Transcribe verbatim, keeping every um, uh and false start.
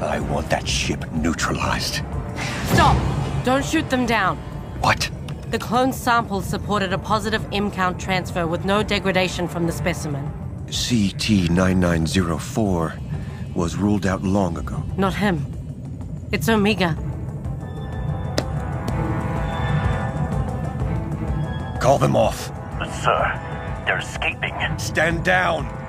I want that ship neutralized. Stop! Don't shoot them down. What? The clone samples supported a positive M count transfer with no degradation from the specimen. C T nine nine zero four was ruled out long ago. Not him. It's Omega. Call them off. Sir, they're escaping. Stand down!